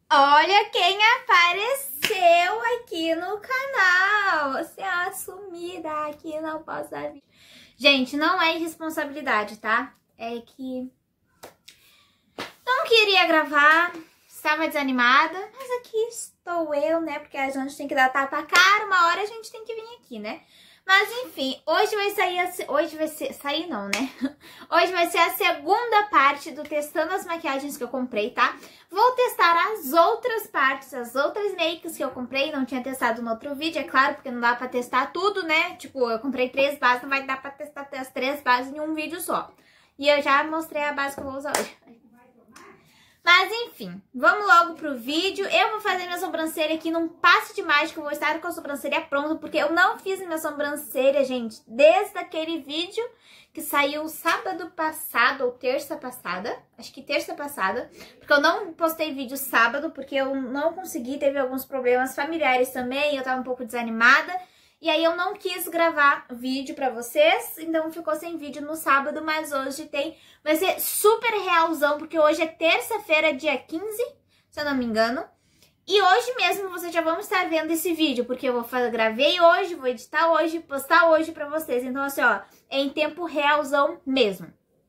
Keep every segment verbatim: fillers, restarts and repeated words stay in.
Olha quem apareceu aqui no canal. Você é a sumida aqui, não posso dar vídeo. Gente, não é irresponsabilidade, tá? É que não queria gravar, estava desanimada, mas aqui estou eu, né? Porque a gente tem que dar tapa a cara, uma hora a gente tem que vir aqui, né? Mas enfim, hoje vai sair, a, hoje vai ser, sair não, né? Hoje vai ser a segunda parte do testando as maquiagens que eu comprei, tá? Vou testar as outras partes, as outras makes que eu comprei, não tinha testado no outro vídeo, é claro, porque não dá pra testar tudo, né? Tipo, eu comprei três bases, não vai dar pra testar as três bases em um vídeo só. E eu já mostrei a base que eu vou usar hoje. Mas enfim, vamos logo pro vídeo. Eu vou fazer minha sobrancelha aqui num passe de mágica. Eu vou estar com a sobrancelha pronta, porque eu não fiz minha sobrancelha, gente, desde aquele vídeo que saiu sábado passado, ou terça passada. Acho que terça passada. Porque eu não postei vídeo sábado, porque eu não consegui, teve alguns problemas familiares também. Eu tava um pouco desanimada. E aí eu não quis gravar vídeo pra vocês, então ficou sem vídeo no sábado, mas hoje tem, vai ser super realzão, porque hoje é terça-feira, dia quinze, se eu não me engano. E hoje mesmo vocês já vão estar vendo esse vídeo, porque eu vou fazer, gravei hoje, vou editar hoje, postar hoje pra vocês. Então assim, ó, é em tempo realzão mesmo.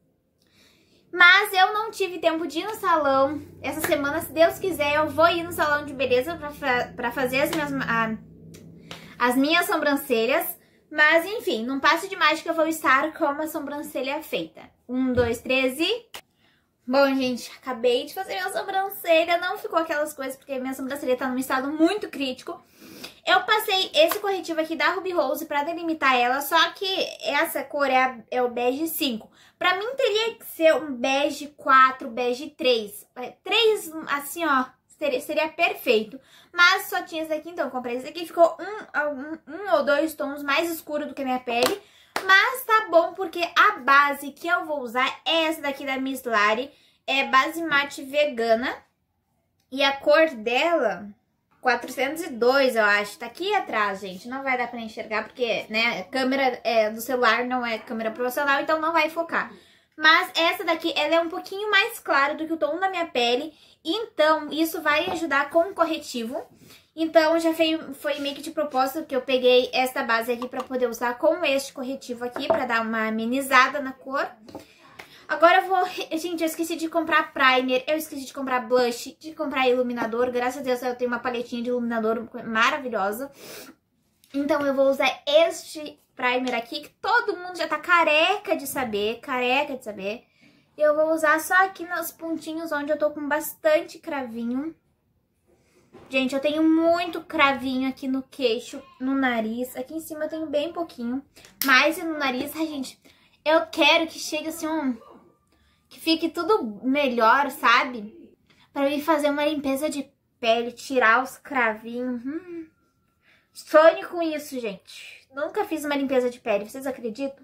Mas eu não tive tempo de ir no salão. Essa semana, se Deus quiser, eu vou ir no salão de beleza pra, pra fazer as minhas... A, as minhas sobrancelhas, mas enfim, num passo de mágica eu vou estar com uma sobrancelha feita. Um, dois, três e... Bom, gente, acabei de fazer minha sobrancelha, não ficou aquelas coisas porque minha sobrancelha tá num estado muito crítico. Eu passei esse corretivo aqui da Ruby Rose pra delimitar ela, só que essa cor é, a, é o bege cinco. Pra mim teria que ser um bege quatro, bege três. três, assim, ó... Seria, seria perfeito, mas só tinha esse aqui, então eu comprei esse aqui, ficou um, um, um ou dois tons mais escuro do que a minha pele, mas tá bom porque a base que eu vou usar é essa daqui da Miss Lari, é base mate vegana, e a cor dela, quatrocentos e dois eu acho, tá aqui atrás, gente, não vai dar pra enxergar porque, né, a câmera é, do celular não é câmera profissional, então não vai focar. Mas essa daqui, ela é um pouquinho mais clara do que o tom da minha pele. Então, isso vai ajudar com o corretivo. Então, já foi, foi meio que de propósito que eu peguei esta base aqui pra poder usar com este corretivo aqui. Pra dar uma amenizada na cor. Agora eu vou... Gente, eu esqueci de comprar primer. Eu esqueci de comprar blush, de comprar iluminador. Graças a Deus eu tenho uma paletinha de iluminador maravilhosa. Então, eu vou usar este... primer aqui, que todo mundo já tá careca de saber, careca de saber. Eu vou usar só aqui nos pontinhos onde eu tô com bastante cravinho. Gente, eu tenho muito cravinho aqui no queixo, no nariz. Aqui em cima eu tenho bem pouquinho. Mas no nariz, ai, gente, eu quero que chegue assim um... que fique tudo melhor, sabe? Pra eu ir fazer uma limpeza de pele, tirar os cravinhos. Hum. Sonho com isso, gente. Nunca fiz uma limpeza de pele, vocês acreditam?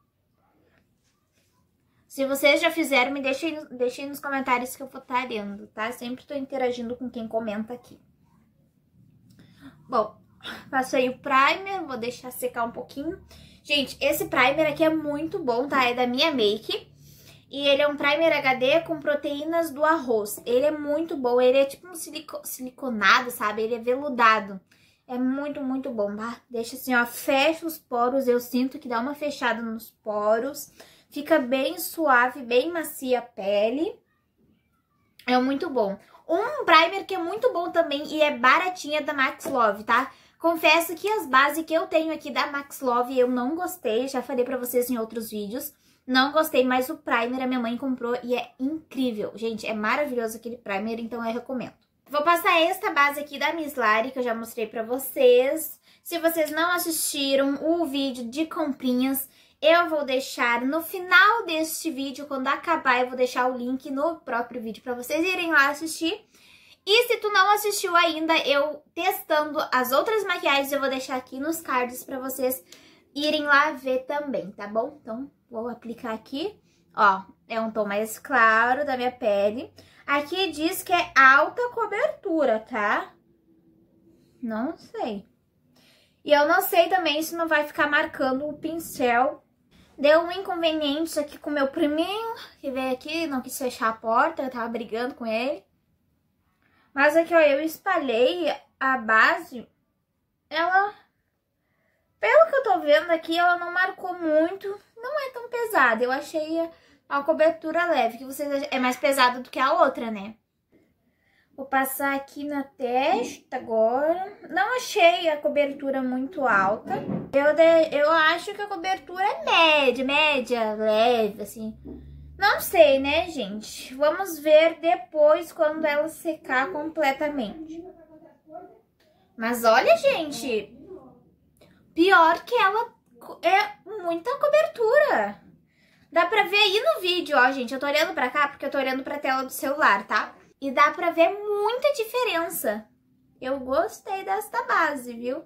Se vocês já fizeram, me deixem, deixem nos comentários que eu vou estar lendo, tá? Sempre tô interagindo com quem comenta aqui. Bom, passei o primer, vou deixar secar um pouquinho. Gente, esse primer aqui é muito bom, tá? É da Minha Make. E ele é um primer H D com proteínas do arroz. Ele é muito bom, ele é tipo um silico, siliconado, sabe? Ele é veludado. É muito, muito bom, tá? Deixa assim, ó, fecha os poros, eu sinto que dá uma fechada nos poros. Fica bem suave, bem macia a pele. É muito bom. Um primer que é muito bom também e é baratinha da Max Love, tá? Confesso que as bases que eu tenho aqui da Max Love eu não gostei, já falei pra vocês em outros vídeos. Não gostei, mas o primer a minha mãe comprou e é incrível. Gente, é maravilhoso aquele primer, então eu recomendo. Vou passar esta base aqui da Miss Lari, que eu já mostrei pra vocês. Se vocês não assistiram o vídeo de comprinhas, eu vou deixar no final deste vídeo, quando acabar, eu vou deixar o link no próprio vídeo pra vocês irem lá assistir. E se tu não assistiu ainda, eu testando as outras maquiagens, eu vou deixar aqui nos cards pra vocês irem lá ver também, tá bom? Então, vou aplicar aqui. Ó, é um tom mais claro da minha pele. Aqui diz que é alta cobertura, tá? Não sei. E eu não sei também se não vai ficar marcando o pincel. Deu um inconveniente aqui com o meu priminho, que veio aqui, não quis fechar a porta, eu tava brigando com ele. Mas aqui, ó, eu espalhei a base, ela, pelo que eu tô vendo aqui, ela não marcou muito, não é tão pesada. Eu achei a, a cobertura leve, que vocês acham, é mais pesada do que a outra, né? Vou passar aqui na testa agora. Não achei a cobertura muito alta. Eu, de, eu acho que a cobertura é média, média, leve, assim. Não sei, né, gente? Vamos ver depois quando ela secar completamente. Mas olha, gente, pior que ela é muita cobertura. Dá pra ver aí no vídeo, ó, gente. Eu tô olhando pra cá porque eu tô olhando pra tela do celular, tá? E dá pra ver muita diferença. Eu gostei desta base, viu?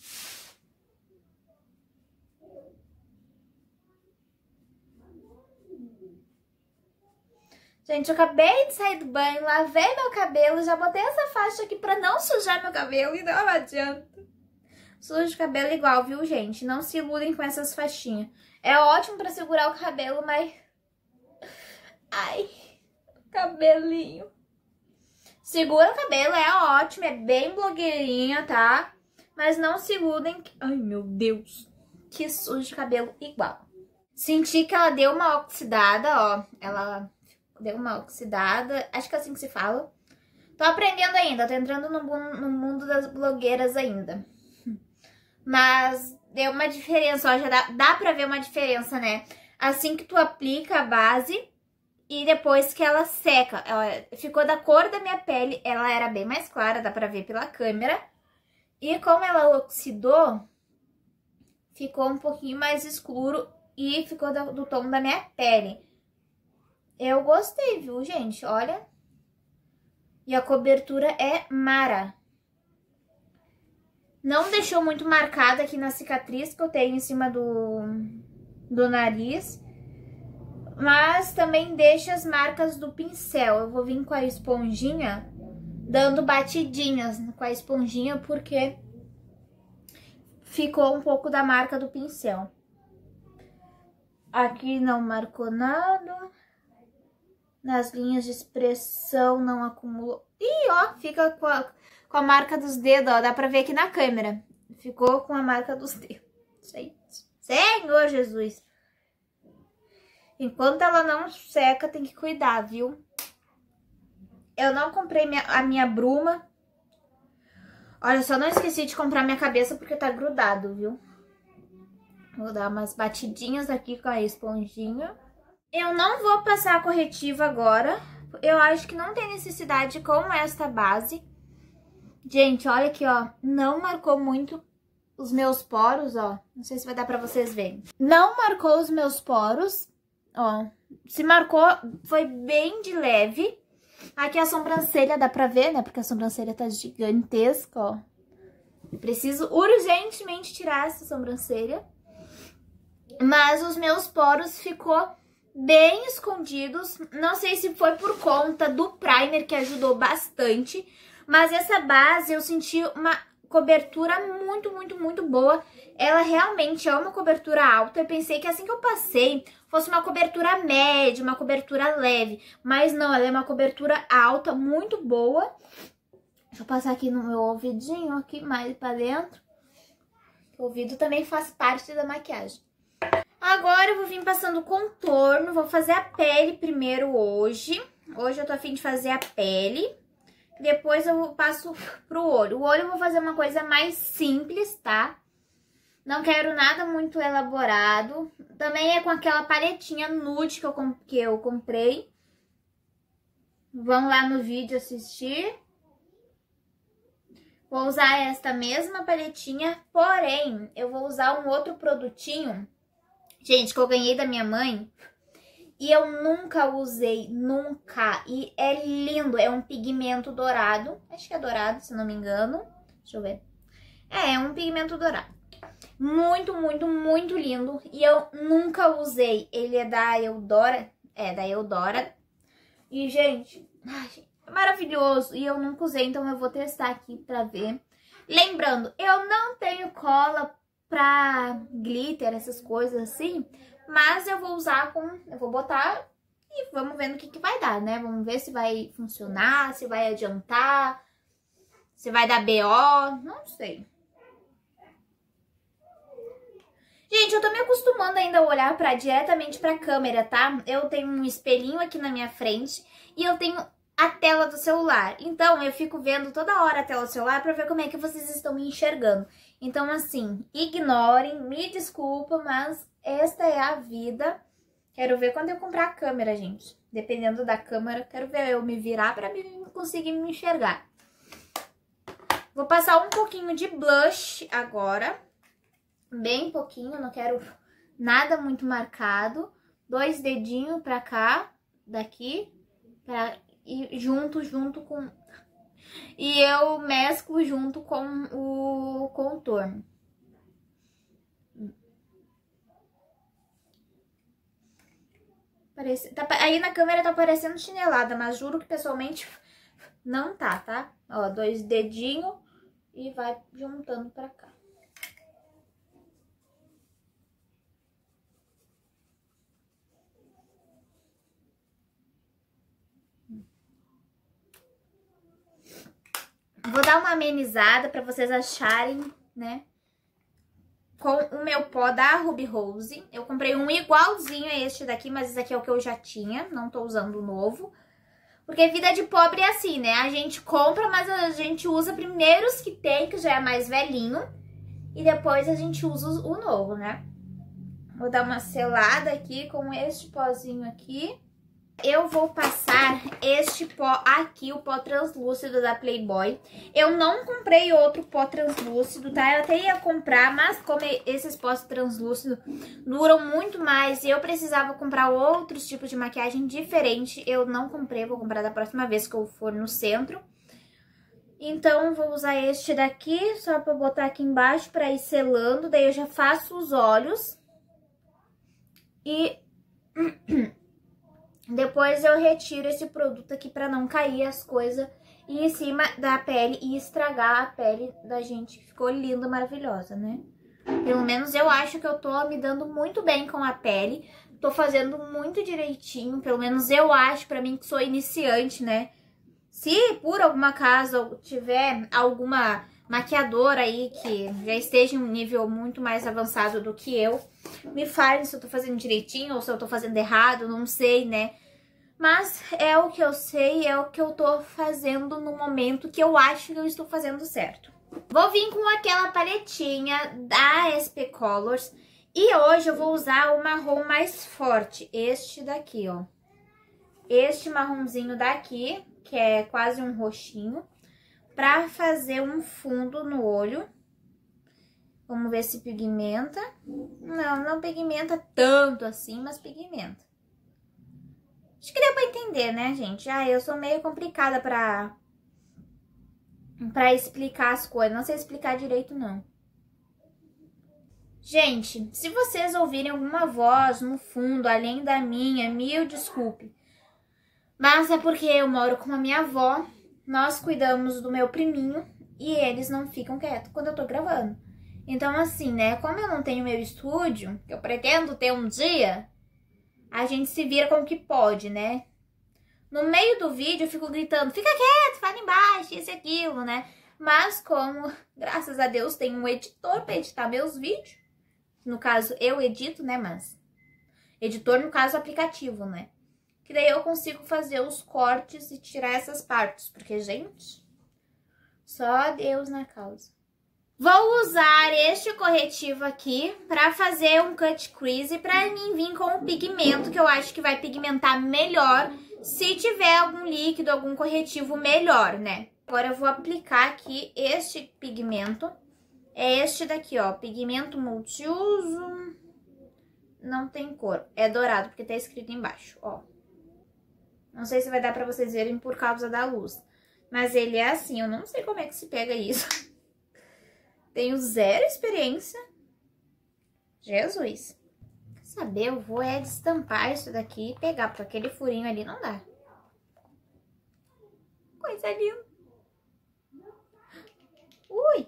Gente, eu acabei de sair do banho, lavei meu cabelo, já botei essa faixa aqui pra não sujar meu cabelo e não adianta. Suja o cabelo igual, viu, gente? Não se iludem com essas faixinhas. É ótimo pra segurar o cabelo, mas... Ai, cabelinho. Segura o cabelo, é ótimo, é bem blogueirinha, tá? Mas não se iludem. Ai, meu Deus, que sujo de cabelo igual. Senti que ela deu uma oxidada, ó. Ela deu uma oxidada, acho que é assim que se fala. Tô aprendendo ainda, tô entrando no, no mundo das blogueiras ainda. Mas deu uma diferença, ó, já dá, dá pra ver uma diferença, né? Assim que tu aplica a base... E depois que ela seca, ela ficou da cor da minha pele, ela era bem mais clara, dá pra ver pela câmera. E como ela oxidou, ficou um pouquinho mais escuro e ficou do, do tom da minha pele. Eu gostei, viu, gente? Olha. E a cobertura é mara. Não deixou muito marcada aqui na cicatriz que eu tenho em cima do, do nariz. Mas também deixa as marcas do pincel. Eu vou vir com a esponjinha, dando batidinhas com a esponjinha, porque ficou um pouco da marca do pincel. Aqui não marcou nada. Nas linhas de expressão não acumulou. Ih, ó, fica com a, com a marca dos dedos, ó. Dá pra ver aqui na câmera. Ficou com a marca dos dedos. Senhor Jesus! Enquanto ela não seca, tem que cuidar, viu? Eu não comprei minha, a minha bruma. Olha, só não esqueci de comprar minha cabeça porque tá grudado, viu? Vou dar umas batidinhas aqui com a esponjinha. Eu não vou passar a corretiva agora. Eu acho que não tem necessidade com esta base. Gente, olha aqui, ó. Não marcou muito os meus poros, ó. Não sei se vai dar pra vocês verem. Não marcou os meus poros. Ó, se marcou, foi bem de leve. Aqui a sobrancelha dá pra ver, né? Porque a sobrancelha tá gigantesca, ó. Eu preciso urgentemente tirar essa sobrancelha. Mas os meus poros ficou bem escondidos. Não sei se foi por conta do primer, que ajudou bastante. Mas essa base eu senti uma cobertura muito, muito, muito boa. Ela realmente é uma cobertura alta. Eu pensei que assim que eu passei fosse uma cobertura média, uma cobertura leve. Mas não, ela é uma cobertura alta, muito boa. Deixa eu passar aqui no meu ouvidinho, aqui mais pra dentro. O ouvido também faz parte da maquiagem. Agora eu vou vir passando contorno. Vou fazer a pele primeiro hoje. Hoje eu tô a fim de fazer a pele. Depois eu passo pro olho. O olho eu vou fazer uma coisa mais simples, tá? Não quero nada muito elaborado. Também é com aquela paletinha nude que eu, que eu comprei. Vão lá no vídeo assistir. Vou usar esta mesma paletinha, porém, eu vou usar um outro produtinho, gente, que eu ganhei da minha mãe. E eu nunca usei, nunca. E é lindo, é um pigmento dourado. Acho que é dourado, se não me engano. Deixa eu ver. É, é um pigmento dourado. Muito, muito, muito lindo. E eu nunca usei. Ele é da Eudora. É, da Eudora. E, gente, ai, é maravilhoso. E eu nunca usei, então eu vou testar aqui pra ver. Lembrando, eu não tenho cola pra glitter, essas coisas assim. Mas eu vou usar com... Eu vou botar e vamos vendo o que, que vai dar, né? Vamos ver se vai funcionar, se vai adiantar, se vai dar B O, não sei. Gente, eu tô me acostumando ainda a olhar pra, diretamente pra câmera, tá? Eu tenho um espelhinho aqui na minha frente e eu tenho a tela do celular. Então, eu fico vendo toda hora a tela do celular pra ver como é que vocês estão me enxergando. Então, assim, ignorem, me desculpa, mas esta é a vida. Quero ver quando eu comprar a câmera, gente. Dependendo da câmera, quero ver eu me virar pra me conseguir me enxergar. Vou passar um pouquinho de blush agora. Bem pouquinho, não quero nada muito marcado. Dois dedinhos pra cá, daqui, pra ir junto, junto com... E eu mesclo junto com o contorno. Parece, tá, aí na câmera tá parecendo chinelada, mas juro que pessoalmente não tá, tá? Ó, dois dedinhos e vai juntando pra cá. Vou dar uma amenizada pra vocês acharem, né? Com o meu pó da Ruby Rose. Eu comprei um igualzinho a este daqui, mas esse aqui é o que eu já tinha. Não tô usando o novo. Porque vida de pobre é assim, né? A gente compra, mas a gente usa primeiro os que tem, que já é mais velhinho. E depois a gente usa o novo, né? Vou dar uma selada aqui com este pozinho aqui. Eu vou passar este pó aqui, o pó translúcido da Playboy. Eu não comprei outro pó translúcido, tá? Eu até ia comprar, mas como esses pós translúcidos duram muito mais e eu precisava comprar outros tipos de maquiagem diferente, eu não comprei, vou comprar da próxima vez que eu for no centro. Então, vou usar este daqui, só pra botar aqui embaixo pra ir selando. Daí eu já faço os olhos. E... depois eu retiro esse produto aqui pra não cair as coisas em cima da pele e estragar a pele da gente, que ficou linda, maravilhosa, né? Pelo menos eu acho que eu tô me dando muito bem com a pele, tô fazendo muito direitinho, pelo menos eu acho, pra mim que sou iniciante, né? Se por alguma acaso tiver alguma maquiadora aí que já esteja em um nível muito mais avançado do que eu, me fale se eu tô fazendo direitinho ou se eu tô fazendo errado, não sei, né? Mas é o que eu sei, é o que eu tô fazendo no momento que eu acho que eu estou fazendo certo. Vou vir com aquela paletinha da S P Colors e hoje eu vou usar o marrom mais forte, este daqui, ó. Este marronzinho daqui, que é quase um roxinho, pra fazer um fundo no olho. Vamos ver se pigmenta. Não, não pigmenta tanto assim, mas pigmenta. Acho que deu pra entender, né, gente? Ah, eu sou meio complicada pra, pra explicar as coisas. Não sei explicar direito, não. Gente, se vocês ouvirem alguma voz no fundo, além da minha, mil desculpe. Mas é porque eu moro com a minha avó, nós cuidamos do meu priminho e eles não ficam quietos quando eu tô gravando. Então, assim, né, como eu não tenho meu estúdio, que eu pretendo ter um dia, a gente se vira com o que pode, né? No meio do vídeo eu fico gritando, fica quieto, fala embaixo, isso e aquilo, né? Mas como, graças a Deus, tem um editor pra editar meus vídeos, no caso eu edito, né, mas... editor, no caso, aplicativo, né? Que daí eu consigo fazer os cortes e tirar essas partes. Porque, gente, só Deus na causa. Vou usar este corretivo aqui pra fazer um cut crease pra mim vir com o pigmento, que eu acho que vai pigmentar melhor se tiver algum líquido, algum corretivo melhor, né? Agora eu vou aplicar aqui este pigmento. É este daqui, ó, pigmento multiuso. Não tem cor, é dourado, porque tá escrito embaixo, ó. Não sei se vai dar pra vocês verem por causa da luz. Mas ele é assim, eu não sei como é que se pega isso. Tenho zero experiência. Jesus. Quer saber, eu vou é destampar isso daqui e pegar, porque aquele furinho ali não dá. Coisa linda. Ui.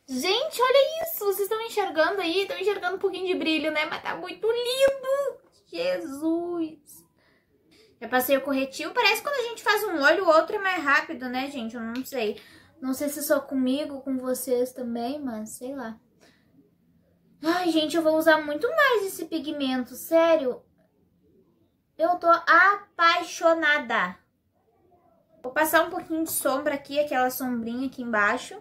Gente, olha isso. Vocês estão enxergando aí? Estão enxergando um pouquinho de brilho, né? Mas tá muito lindo. Jesus. Já passei o corretivo. Parece que quando a gente faz um olho, o outro é mais rápido, né, gente? Eu não sei. Não sei se só comigo, com vocês também, mas sei lá. Ai, gente, eu vou usar muito mais esse pigmento, sério. Eu tô apaixonada. Vou passar um pouquinho de sombra aqui, aquela sombrinha aqui embaixo.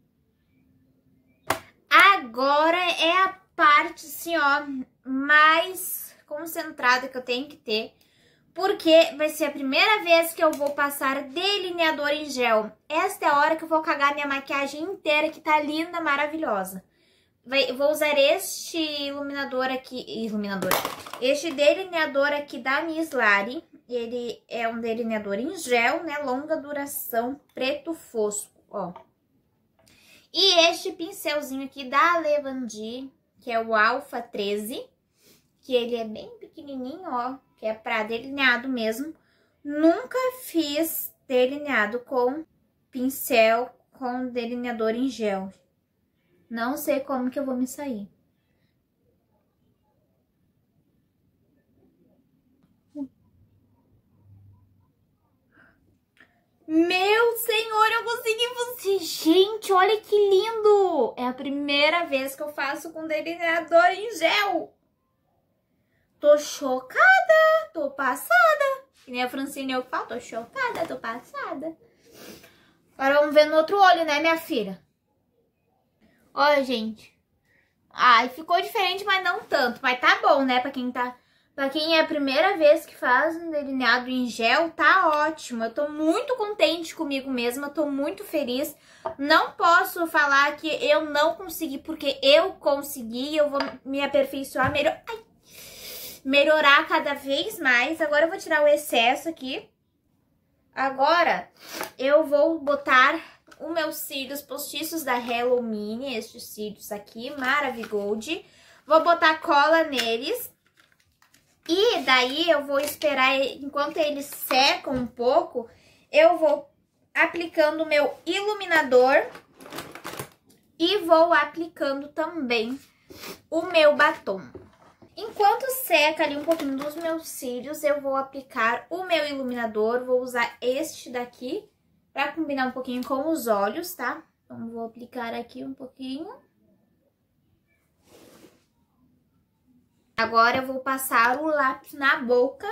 Agora é a parte, assim, ó, mais concentrada que eu tenho que ter. Porque vai ser a primeira vez que eu vou passar delineador em gel. Esta é a hora que eu vou cagar minha maquiagem inteira, que tá linda, maravilhosa. Vai, vou usar este iluminador aqui, iluminador, este delineador aqui da Miss Lari. Ele é um delineador em gel, né, longa duração, preto fosco, ó. E este pincelzinho aqui da Levandi, que é o Alpha treze, que ele é bem pequenininho, ó, que é pra delineado mesmo. Nunca fiz delineado com pincel, com delineador em gel. Não sei como que eu vou me sair. Meu senhor, eu consegui você. Gente, olha que lindo. É a primeira vez que eu faço com delineador em gel. Tô chocada, tô passada. Que nem a Francine eu falo, tô chocada, tô passada. Agora vamos ver no outro olho, né, minha filha? Olha, gente. Ai, ficou diferente, mas não tanto. Mas tá bom, né, pra quem tá... Pra quem é a primeira vez que faz um delineado em gel, tá ótimo. Eu tô muito contente comigo mesma, tô muito feliz. Não posso falar que eu não consegui, porque eu consegui. Eu vou me aperfeiçoar, melhor... Ai. melhorar cada vez mais. Agora eu vou tirar o excesso aqui. Agora eu vou botar os meus cílios postiços da Hello Mini, estes cílios aqui, Maravigold. Vou botar cola neles. E daí eu vou esperar, enquanto eles secam um pouco, eu vou aplicando o meu iluminador e vou aplicando também o meu batom. Enquanto seca ali um pouquinho dos meus cílios, eu vou aplicar o meu iluminador. Vou usar este daqui pra combinar um pouquinho com os olhos, tá? Então, vou aplicar aqui um pouquinho. Agora eu vou passar o lápis na boca.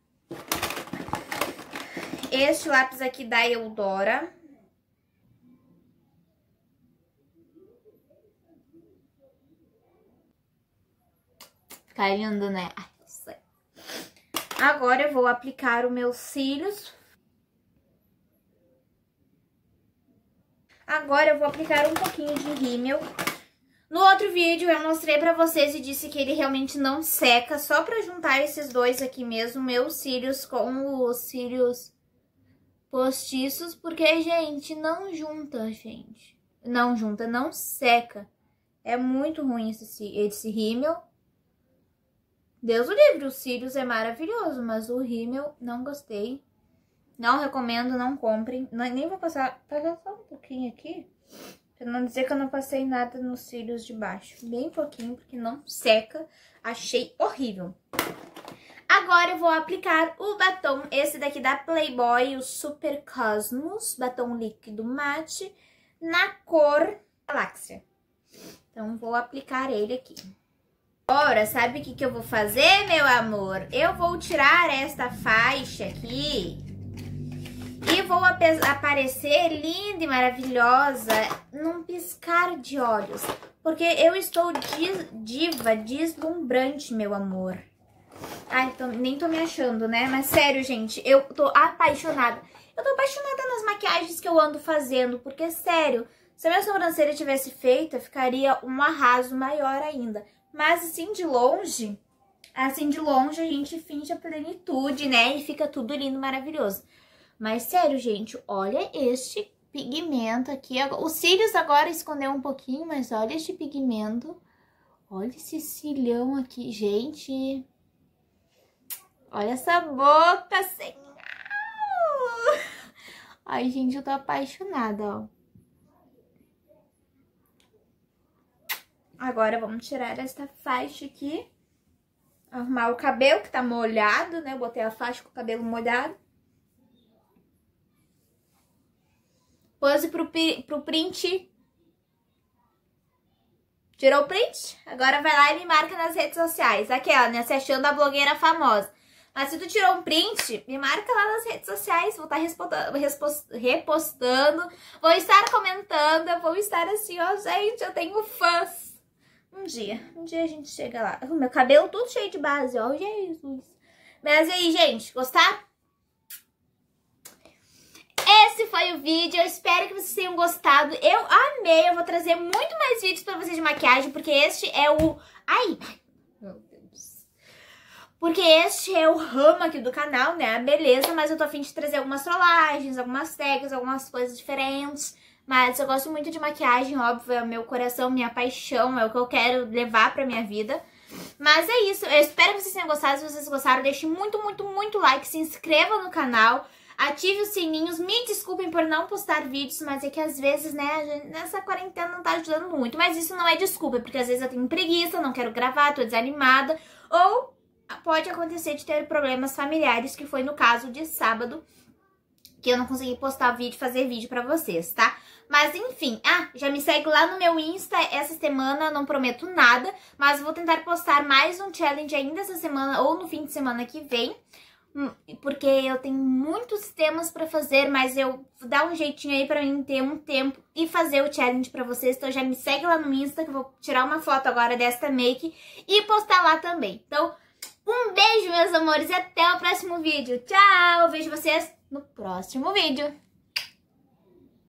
Este lápis aqui da Eudora. Fica lindo, né? Ai, isso aí. Agora eu vou aplicar os meus cílios. Agora eu vou aplicar um pouquinho de rímel. No outro vídeo eu mostrei pra vocês e disse que ele realmente não seca, só pra juntar esses dois aqui mesmo, meus cílios com os cílios postiços, porque, gente, não junta, gente. Não junta, não seca. É muito ruim esse, esse rímel. Deus o livre, os cílios é maravilhoso, mas o rímel não gostei. Não recomendo, não comprem. Nem vou passar, passar só um pouquinho aqui. Pra não dizer que eu não passei nada nos cílios de baixo. Bem pouquinho, porque não seca. Achei horrível. Agora eu vou aplicar o batom, esse daqui da Playboy, o Super Cosmos, batom líquido mate, na cor Galáxia. Então, vou aplicar ele aqui. Agora, sabe o que que eu vou fazer, meu amor? Eu vou tirar esta faixa aqui e vou aparecer linda e maravilhosa num piscar de olhos. Porque eu estou diva, deslumbrante, meu amor. Ai, tô, nem tô me achando, né? Mas sério, gente, eu tô apaixonada. Eu tô apaixonada nas maquiagens que eu ando fazendo. Porque, sério, se a minha sobrancelha tivesse feita, ficaria um arraso maior ainda. Mas assim, de longe, assim, de longe a gente finge a plenitude, né? E fica tudo lindo, maravilhoso. Mas sério, gente, olha este pigmento aqui. Os cílios agora escondeu um pouquinho, mas olha este pigmento. Olha esse cílião aqui, gente. Olha essa boca, senhor. Ai, gente, eu tô apaixonada, ó. Agora vamos tirar essa faixa aqui. Arrumar o cabelo, que tá molhado, né? Eu botei a faixa com o cabelo molhado. Pose pro, pro print. Tirou o print? Agora vai lá e me marca nas redes sociais. Aquela, né? Se achando a blogueira famosa. Mas se tu tirou um print, me marca lá nas redes sociais. Vou estar repostando. Vou estar comentando. Vou estar assim, ó, gente, eu tenho fãs. Um dia, um dia a gente chega lá. O meu cabelo tudo cheio de base, ó, Jesus. Mas aí, gente, gostaram? Esse foi o vídeo, eu espero que vocês tenham gostado. Eu amei, eu vou trazer muito mais vídeos pra vocês de maquiagem, porque este é o... Ai, meu Deus. Porque este é o ramo aqui do canal, né, a beleza, mas eu tô a fim de trazer algumas trollagens, algumas técnicas, algumas coisas diferentes. Mas eu gosto muito de maquiagem, óbvio, é o meu coração, minha paixão, é o que eu quero levar pra minha vida. Mas é isso, eu espero que vocês tenham gostado. Se vocês gostaram, deixe muito, muito, muito like, se inscreva no canal, ative os sininhos. Me desculpem por não postar vídeos, mas é que às vezes, né, nessa quarentena não tá ajudando muito. Mas isso não é desculpa, porque às vezes eu tenho preguiça, não quero gravar, tô desanimada. Ou pode acontecer de ter problemas familiares, que foi no caso de sábado, que eu não consegui postar vídeo, fazer vídeo pra vocês, tá? Mas enfim, ah, já me segue lá no meu Insta essa semana, não prometo nada, mas vou tentar postar mais um challenge ainda essa semana ou no fim de semana que vem, porque eu tenho muitos temas pra fazer, mas eu vou dar um jeitinho aí pra mim ter um tempo e fazer o challenge pra vocês. Então já me segue lá no Insta, que eu vou tirar uma foto agora desta make e postar lá também. Então, um beijo, meus amores, e até o próximo vídeo. Tchau! Eu vejo vocês no próximo vídeo.